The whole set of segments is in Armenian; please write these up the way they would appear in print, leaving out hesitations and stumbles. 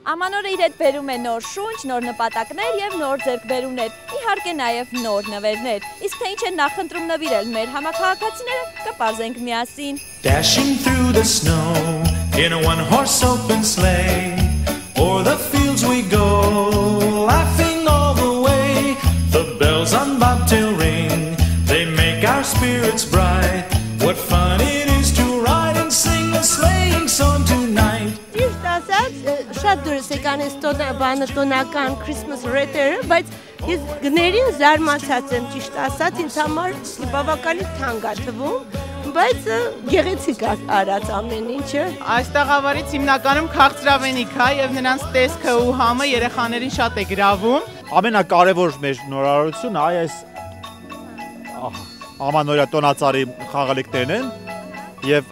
Ամանորը իր հետ բերում է նոր շունչ, նոր նպատակներ և նոր ձեռքբերումներ, իհարկե նաև նոր նվերներ։ Իսկ թե ինչ են նախընտրում նվիրել մեր համաքաղաքացիները, կպարզենք միասին։ Dashing through the snow in a one-horse open sleigh, o'er the fields we go, laughing all the way. The bells on bobtail ring, they make our spirits bright. What fun it is to ride and sing a sleighing song tonight. Շատ դուրս եկան այս տոնական Christmas wreath-երը, բայց ես գներին զարմացած եմ, ճիշտ ասած, ինձ համար բավականին թանկ է թվում, բայց գեղեցիկ արած ամեն ինչը։ Այստեղ ավարից հիմնականում քաղցրավենիք է եւ նրանց տեսքը ու համը երեխաներին շատ է գրավում։ Ամենակարևոր մեր նորարարությունը այս ամանորյա տոնածառի խաղալիքներն են եւ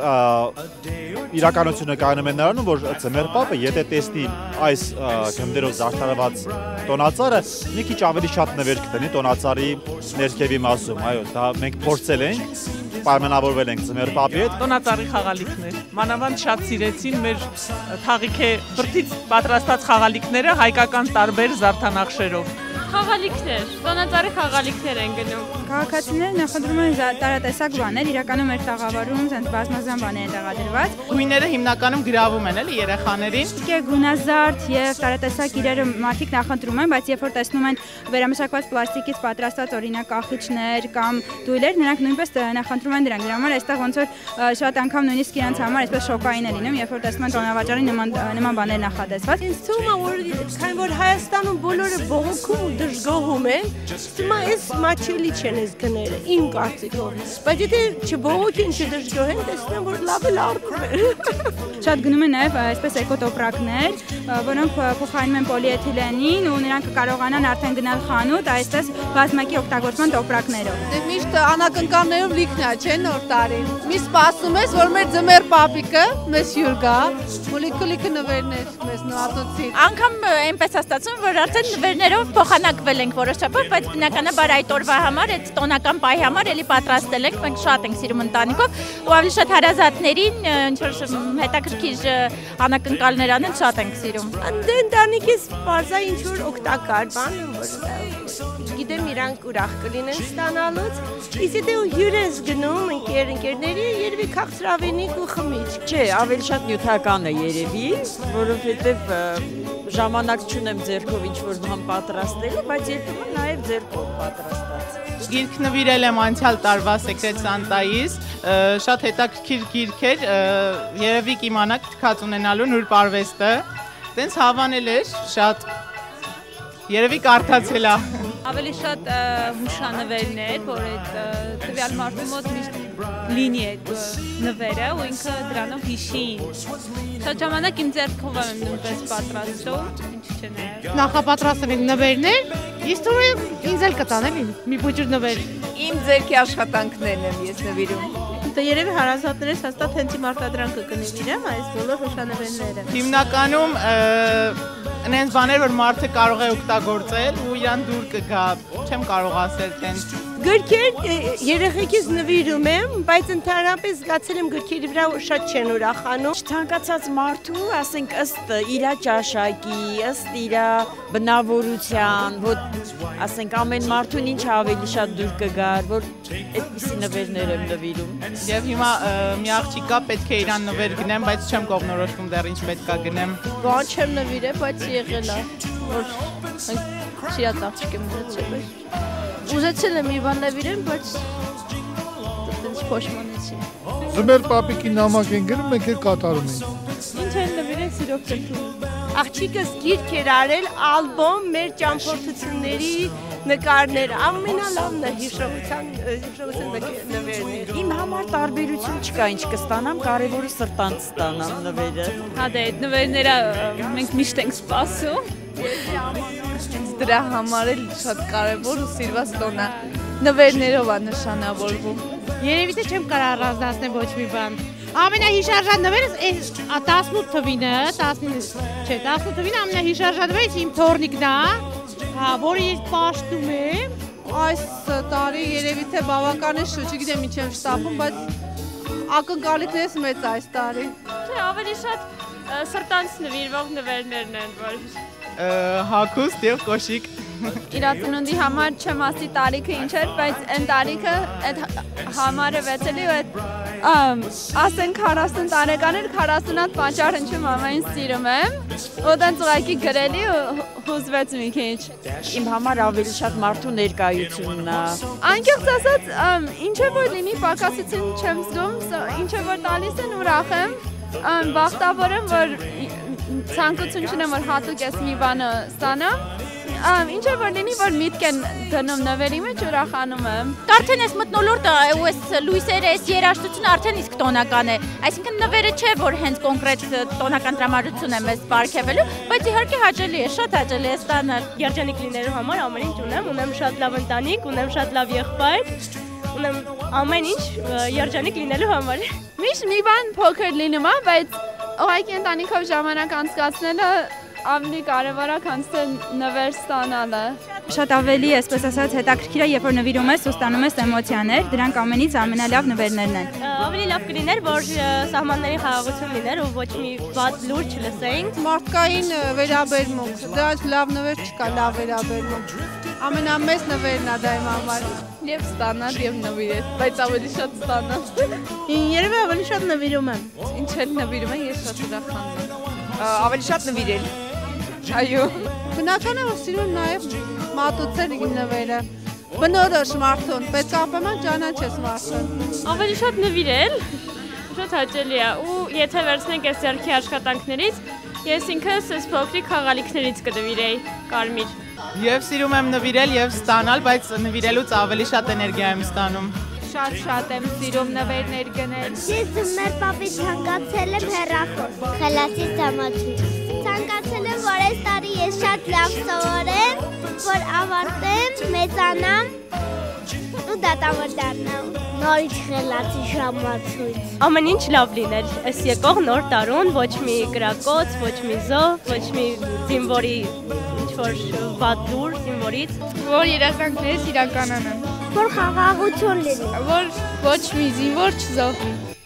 իրականությունը կայանում է նրանում, որ ձմեռ պապը եթե տեսնի այս գնդերով զարդարված տոնածառը, մի քիչ ավելի շատ նվեր կտնի տոնածառի ներքևի մասում, այո, դա մենք փորձել ենք, պայմանավորվել ենք ձմեռ պապի հետ։ Տոնածառի խաղալիքներ, մանավանդ շատ սիրեցին մեր թաղիքե բրդից պատրաստած խաղալիքները հայկական տարբեր զարդանախշերով։ Խաղալիքներ, տոնածառի խաղալիքներ են գնում։ Քաղաքացիները նախընտրում են տարատեսակ բաներ, իրականում մեր տաղավարում ցենց բազմազան բաներ են տեղադրված։ Գույները հիմնականում գրավում են, էլի երեխաներին։ Իսկ գունազարդ եւ տարատեսակ իրերը մարդիկ նախընտրում են, բայց երբ որ տեսնում են վերամշակված պլաստիկից պատրաստած օրինակ կախիչներ կամ դույլեր, նրանք նույնպես նախընտրում են դրանք։ Դրա համար այստեղ ոնց որ շատ անգամ նույնիսկ իրենց համար այսպես շոկային է լինում, երբ որ տեսնում են տոնավաճառի նման բաներ նախատեսված։ Ինձ թվում է, որ քանի որ Հայաստանում բոլորը բողոքում ու դժգոհում են, հիմա այս մաչելի չեն այս գները, իմ կարծիքով։ Բայց եթե չբողոքեն, չդժգոհեն, տեսնեմ, որ լավ էլ արդյունք է։ Շատ գնում են նաև այսպես էկոտոպրակներ, որոնք փոխարինում են պոլիէթիլենին ու նրանք կարողանան արդեն գնալ խանութ այսպես բազմակի օգտագործման տոպրակներով։ Դե միշտ անակնկալներով լիքն է, չէ՞ նոր տարին։ Միշտ սպասում ես, որ մեր ձմեռ պապիկը մեզ հյուր գա, մոլիկուլիկը նվերներ մեզ նորացուցի։ Անգամ այնպես է ստացվում, որ արդեն նվերներով փոխանակվել ենք որոշ չափով, բայց բնականաբար այդ օրվա համար, այդ տոնական պահի համար էլի պատրաստել ենք, մենք շատ ենք սիրում ընտանիքով ու ավելի շատ հարազատներին ինչ որ հետաքրքիր անակնկալներ անել շատ ենք սիրում։ Դե ընտանիքից բարձա ինչ որ օգտակար բան, որ գիտեմ իրանք ուրախ կլինեն ստանալուց, իսկ եթե հյուր ես գնում ընկերների, երևի քաղցրավենիք ու խմիչք։ Չէ, ավելի շատ նյութական է երևի, որովհետև ժամանակ չունեմ ձեռքով ինչ-որ բան պատրաստելու, բայց երբեմն նաև ձեռքով պատրաստած։ Գիրք նվիրել եմ անցյալ տարվա Secret Santa-ից, շատ հետաքրքիր գիրք էր, երևի կիմանաք թքած ունենալու նուրբ արվեստը, տենց հավանել էր, շատ երևի կարդացել է։ Ավելի շատ հուշանվերներ, որ այդ տվյալ մարդու մոտ միշտ լինի այդ նվերը ու ինքը դրանով հիշի։ Շատ ժամանակ իմ ձեռքով եմ նույնպես պատրաստում, ինչ չէ նաև։ Նախապատրաստել ենք նվերներ, իսկ ինձ էլ կտան էլի մի փոքր նվեր։ Իմ ձեռքի աշխատանքներն եմ ես նվիրում։ Դե երևի հարազատներս հաստատ հենց իմ արտադրանքը կնվիրեմ այս բոլոր հուշանվերները։ Հիմնականում նենց բաներ, որ մարդը կարող է օգտագործել ու իրան դուր կգա, չեմ կարող ասել տենց։ Գրքեր երեխեքից նվիրում եմ, բայց ընդհանրապես զգացել եմ գրքերի վրա շատ չեն ուրախանում։ Ցանկացած մարդու, ասենք ըստ իր ճաշակի, ըստ իր բնավորության, որ ասենք ամեն մարդուն ինչ ավելի շատ դուր կգար, որ այդպիսի նվերներ եմ նվիրում։ Եվ հիմա մի աղջիկա պետք է իրան նվեր գնեմ, բայց չեմ կողնորոշվում դեռ ինչ պետք է գնեմ։ Բան չեմ նվիրել, բայց եղել է, որ շիած աղջիկ եմ ունեցել։ Ուզեցել եմ մի բան նվիրեմ, բայց այդպես փոշմանեցի։ Ձմեռ պապիկի նամակ են գրում, մենք էլ կատարում ենք։ Ինչ են նվիրել, սիրով կրթում։ Աղջիկս գիրք էր արել, ալբոմ մեր ճամփորդությունների նկարներ, ամենալավն է հիշողության նվերներ։ Իմ համար տարբերություն չկա, ինչ կստանամ, կարևորը սրտանց ստանամ նվերը։ Հա դե այդ նվերները մենք միշտ ենք սպասում։ Դրա համար էլ շատ կարևոր ու սիրված տոնը նվերներով է նշանավորվում։ Երևի թե չեմ կարող առանձնացնել ոչ մի բան։ Ամենահիշարժան նվերս այս 18 թվին է, 18 թվին ամենահիշարժան նվերս իմ թորնիկն է, որը ես պաշտում եմ։ Այս տարի երևի թե բավականին չգիտեմ ինչ եմ շտապում, բայց ակնկալիքներս մեծ այս տարի։ Չէ, ավելի շատ Սրտանց նվիրվող նվերներն են, որ հագուստ եւ կոշիկ։ Իրացնունդի համար չեմ ասի տարիքը ինչ էր, բայց այն տարիքը այդ համարը վեցելի ու այդ ասենք 40 տարեկան էր, 40-ատ պատճառ ինչու մամային սիրում եմ, ու դեն ծղակի գրելի ու հուզվեց մի քիչ։ Իմ համար ավելի շատ մարդու ներկայությունն է։ Անկեղծ ասած, ինչ է որ լինի պակասություն չեմ զգում, ինչ է որ տալիս են ուրախ եմ, բախտավոր եմ, որ ցանկություն չունեմ, որ հատուկ ես մի բանը ստանամ, ինչ է որ լինի, որ միտք են դնում նվերի մեջ ուրախանում եմ։ Արդեն այս մթնոլորտը ու այս լույսերը, այս երաժշտությունը արդեն իսկ տոնական է, այսինքն նվերը չէ, որ հենց կոնկրետ տոնական տրամադրություն է մեզ պարգևելու, բայց իհարկե հաճելի է, շատ հաճելի է ստանալ։ Երջանիկ լինելու համար ամեն ինչ ունեմ շատ լավ ընտանիք, ունեմ շատ լավ եղբայր, ունեմ ամեն ինչ երջանիկ լինելու համար։ Միշտ մի բան փոքր լինում է, բայց ուղղակի ընտանիքով ժամանակ անցկացնելը ավելի կարևոր է, քան թե նվեր ստանալը։ Շատ ավելի, այսպես ասած, հետաքրքիր է, երբ որ նվիրում ես ու ստանում ես էմոցիաներ, դրանք ամենից ամենալավ նվերներն են։ Ավելի լավ կլիներ, որ սահմանների խաղաղություն լիներ ու ոչ մի բաց լուր չլսեինք։ Մարդկային վերաբերմունք, դրանց լավ նվեր չկա, լավ վերաբերմունք։ Ամենամեծ նվերն է դա իմ համար։ Եվ ստանալ, եւ նվիրել, բայց ավելի շատ ստանալ։ Երևի ավելի շատ նվիրում եմ։ Ինչ էլ նվիրում եմ, ես շատ ուրախանում եմ։ Ավելի շատ նվիրել։ Այո։ Բնական է, որ սիրում նաև մատուցել իմ նվերը։ Բնորոշ մարդուն, պետք է ապեման ճանաչես մարդուն։ ավելի շատ նվիրել, շատ հաճելի է ու եթե վերցնենք այս ձեռքի աշխատանքներից, ես ինքս այս փոքրիկ խաղալիքներից կնվիրեի կարմիր։ Եվ սիրում եմ նվիրել եւ ստանալ, բայց նվիրելուց ավելի շատ էներգիա եմ ստանում։ Շատ եմ սիրում նվերներ գնել։ Ես մեր պապից ցանկացել եմ հեռախոս, խելացի դամացույց։ Ցանկացել եմ, որ այս տարի ես շատ լավ սովորեմ, որ ավարտեմ, մեծանամ ու դատավոր դառնամ։ Նորից խելացի ժամացույց։ Ամեն ինչ լավ լիներ։ Այս եկող նոր տարուն ոչ մի կրակոց, ոչ մի զով, ոչ մի զինվորի ինչ-որ վատ լուր զինվորից, որ երազանքներս իրականանան։ Որ խաղաղություն լինի։ Որ ոչ մի զինվոր չզոհվի։